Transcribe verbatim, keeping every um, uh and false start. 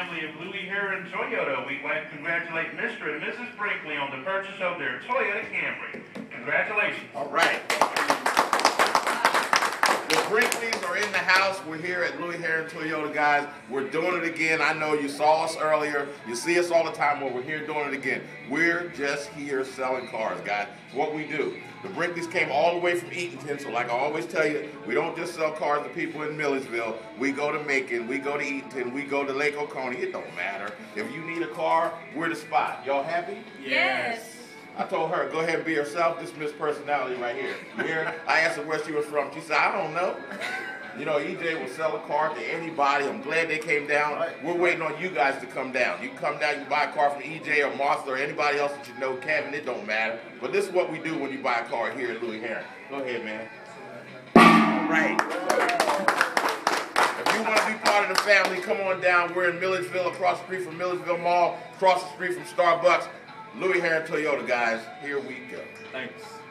family of Louis Heron Toyota. We'd like to congratulate Mister and Missus Brinkley on the purchase of their Toyota Camry. Congratulations. All right. The Brinkleys are in the house. We're here at Louis Heron Toyota, guys. We're doing it again. I know you saw us earlier. You see us all the time, but we're here doing it again. We're just here selling cars, guys. It's what we do. The Brinkleys came all the way from Eatonton, so like I always tell you, we don't just sell cars to people in Millersville. We go to Macon, we go to Eatonton, we go to Lake Oconee. It don't matter. If you need a car, we're the spot. Y'all happy? Yes. I told her, go ahead and be yourself. This Miss Personality right here. You hear? I asked her where she was from. She said, I don't know. You know, E J will sell a car to anybody. I'm glad they came down. We're waiting on you guys to come down. You can come down, you can buy a car from E J or Martha or anybody else that you know, Kevin, it don't matter. But this is what we do when you buy a car here at Louis Heron. Go ahead, man. All right. If you want to be part of the family, come on down. We're in Milledgeville, across the street from Milledgeville Mall, across the street from Starbucks. Louis Heron Toyota, guys. Here we go. Thanks.